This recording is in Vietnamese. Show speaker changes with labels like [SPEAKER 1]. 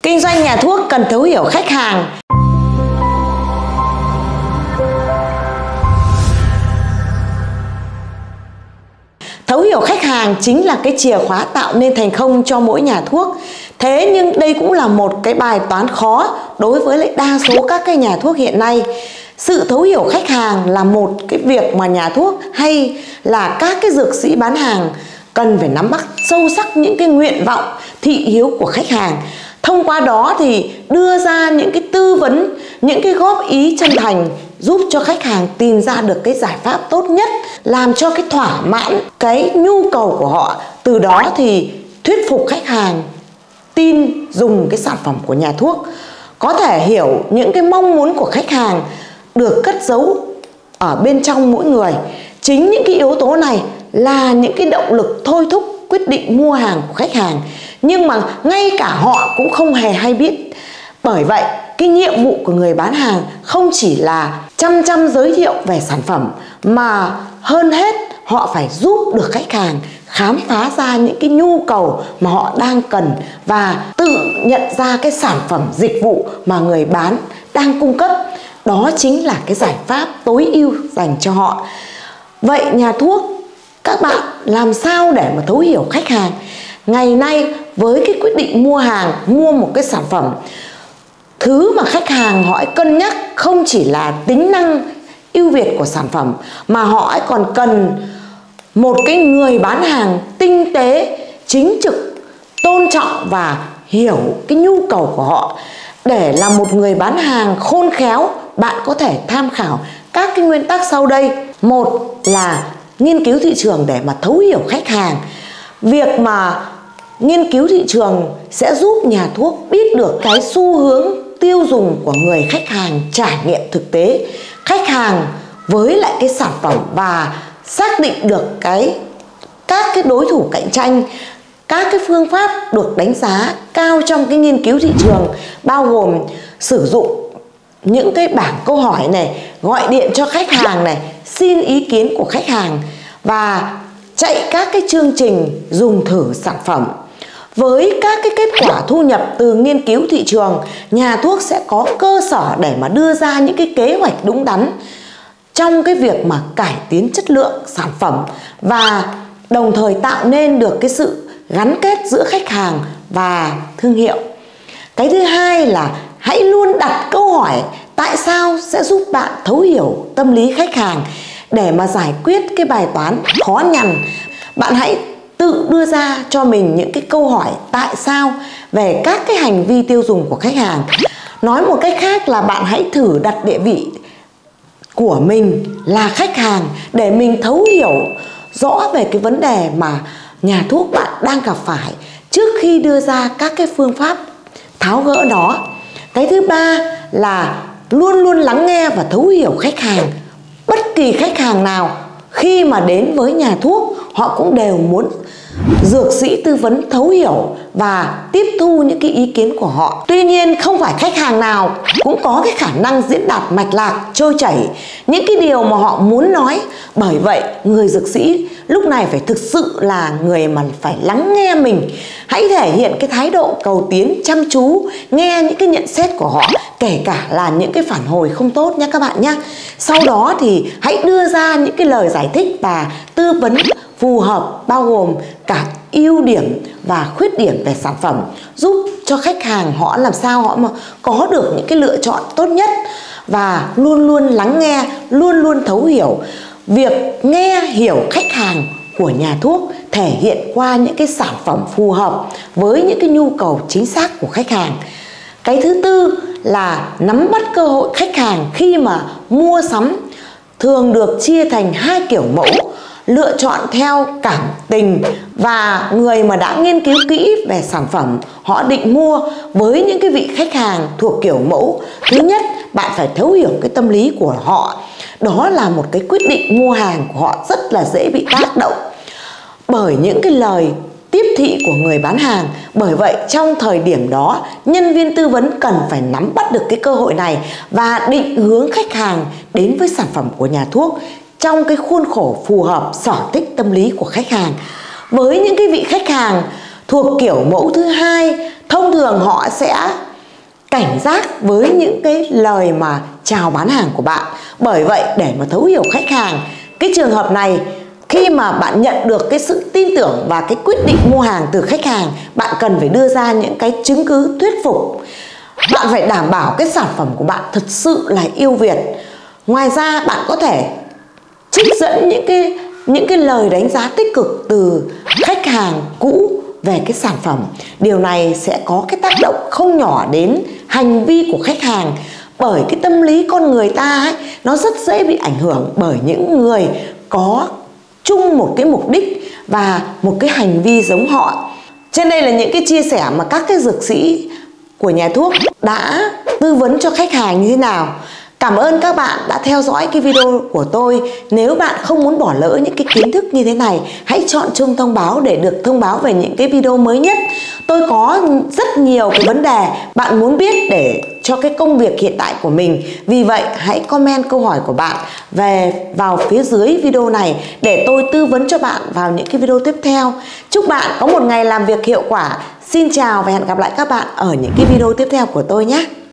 [SPEAKER 1] Kinh doanh nhà thuốc cần thấu hiểu khách hàng. Thấu hiểu khách hàng chính là cái chìa khóa tạo nên thành công cho mỗi nhà thuốc. Thế nhưng đây cũng là một cái bài toán khó đối với lại đa số các cái nhà thuốc hiện nay. Sự thấu hiểu khách hàng là một cái việc mà nhà thuốc hay là các cái dược sĩ bán hàng cần phải nắm bắt sâu sắc những cái nguyện vọng, thị hiếu của khách hàng. Thông qua đó thì đưa ra những cái tư vấn, những cái góp ý chân thành giúp cho khách hàng tìm ra được cái giải pháp tốt nhất, làm cho cái thỏa mãn cái nhu cầu của họ. Từ đó thì thuyết phục khách hàng tin dùng cái sản phẩm của nhà thuốc. Có thể hiểu những cái mong muốn của khách hàng được cất giấu ở bên trong mỗi người. Chính những cái yếu tố này là những cái động lực thôi thúc quyết định mua hàng của khách hàng. Nhưng mà ngay cả họ cũng không hề hay biết. Bởi vậy, cái nhiệm vụ của người bán hàng không chỉ là chăm giới thiệu về sản phẩm, mà hơn hết họ phải giúp được khách hàng khám phá ra những cái nhu cầu mà họ đang cần và tự nhận ra cái sản phẩm dịch vụ mà người bán đang cung cấp. Đó chính là cái giải pháp tối ưu dành cho họ. Vậy nhà thuốc, các bạn làm sao để mà thấu hiểu khách hàng? Ngày nay với cái quyết định mua hàng, mua một cái sản phẩm, thứ mà khách hàng họ cân nhắc không chỉ là tính năng ưu việt của sản phẩm, mà họ còn cần một cái người bán hàng tinh tế, chính trực, tôn trọng và hiểu cái nhu cầu của họ. Để là một người bán hàng khôn khéo, bạn có thể tham khảo các cái nguyên tắc sau đây. Một là nghiên cứu thị trường để mà thấu hiểu khách hàng. Việc mà nghiên cứu thị trường sẽ giúp nhà thuốc biết được cái xu hướng tiêu dùng của người khách hàng trải nghiệm thực tế, khách hàng với lại cái sản phẩm, và xác định được các cái đối thủ cạnh tranh. Các cái phương pháp được đánh giá cao trong cái nghiên cứu thị trường bao gồm sử dụng những cái bảng câu hỏi này, gọi điện cho khách hàng này, xin ý kiến của khách hàng và chạy các cái chương trình dùng thử sản phẩm. Với các cái kết quả thu nhập từ nghiên cứu thị trường, nhà thuốc sẽ có cơ sở để mà đưa ra những cái kế hoạch đúng đắn trong cái việc mà cải tiến chất lượng sản phẩm và đồng thời tạo nên được cái sự gắn kết giữa khách hàng và thương hiệu. Cái thứ hai là hãy luôn đặt câu hỏi tại sao sẽ giúp bạn thấu hiểu tâm lý khách hàng. Để mà giải quyết cái bài toán khó nhằn, bạn hãy tự đưa ra cho mình những cái câu hỏi tại sao về các cái hành vi tiêu dùng của khách hàng. Nói một cách khác là bạn hãy thử đặt địa vị của mình là khách hàng để mình thấu hiểu rõ về cái vấn đề mà nhà thuốc bạn đang gặp phải trước khi đưa ra các cái phương pháp tháo gỡ đó. Cái thứ ba là luôn lắng nghe và thấu hiểu khách hàng. Bất kỳ khách hàng nào khi mà đến với nhà thuốc, họ cũng đều muốn dược sĩ tư vấn thấu hiểu và tiếp thu những cái ý kiến của họ. Tuy nhiên không phải khách hàng nào cũng có cái khả năng diễn đạt mạch lạc, trôi chảy những cái điều mà họ muốn nói. Bởi vậy người dược sĩ lúc này phải thực sự là người mà phải lắng nghe mình. Hãy thể hiện cái thái độ cầu tiến, chăm chú, nghe những cái nhận xét của họ, kể cả là những cái phản hồi không tốt nhé các bạn nhé. Sau đó thì hãy đưa ra những cái lời giải thích và tư vấn phù hợp, bao gồm cả ưu điểm và khuyết điểm về sản phẩm, giúp cho khách hàng họ làm sao họ mà có được những cái lựa chọn tốt nhất. Và luôn lắng nghe, luôn thấu hiểu. Việc nghe hiểu khách hàng của nhà thuốc thể hiện qua những cái sản phẩm phù hợp với những cái nhu cầu chính xác của khách hàng. Cái thứ tư là nắm bắt cơ hội khách hàng khi mà mua sắm thường được chia thành hai kiểu mẫu: lựa chọn theo cảm tình và người mà đã nghiên cứu kỹ về sản phẩm họ định mua. Với những cái vị khách hàng thuộc kiểu mẫu, thứ nhất bạn phải thấu hiểu cái tâm lý của họ. Đó là một cái quyết định mua hàng của họ rất là dễ bị tác động bởi những cái lời tiếp thị của người bán hàng. Bởi vậy trong thời điểm đó, nhân viên tư vấn cần phải nắm bắt được cái cơ hội này và định hướng khách hàng đến với sản phẩm của nhà thuốc trong cái khuôn khổ phù hợp sở thích tâm lý của khách hàng. Với những cái vị khách hàng thuộc kiểu mẫu thứ hai, thông thường họ sẽ cảnh giác với những cái lời mà chào bán hàng của bạn. Bởi vậy để mà thấu hiểu khách hàng, cái trường hợp này khi mà bạn nhận được cái sự tin tưởng và cái quyết định mua hàng từ khách hàng, bạn cần phải đưa ra những cái chứng cứ thuyết phục. Bạn phải đảm bảo cái sản phẩm của bạn thật sự là ưu việt. Ngoài ra bạn có thể trích dẫn những cái lời đánh giá tích cực từ khách hàng cũ về cái sản phẩm. Điều này sẽ có cái tác động không nhỏ đến hành vi của khách hàng, bởi cái tâm lý con người ta ấy, nó rất dễ bị ảnh hưởng bởi những người có chung một cái mục đích và một cái hành vi giống họ. Trên đây là những cái chia sẻ mà các cái dược sĩ của nhà thuốc đã tư vấn cho khách hàng như thế nào. Cảm ơn các bạn đã theo dõi cái video của tôi. Nếu bạn không muốn bỏ lỡ những cái kiến thức như thế này, hãy chọn chuông thông báo để được thông báo về những cái video mới nhất. Tôi có rất nhiều cái vấn đề bạn muốn biết để cho cái công việc hiện tại của mình. Vì vậy hãy comment câu hỏi của bạn vào phía dưới video này để tôi tư vấn cho bạn vào những cái video tiếp theo. Chúc bạn có một ngày làm việc hiệu quả. Xin chào và hẹn gặp lại các bạn ở những cái video tiếp theo của tôi nhé.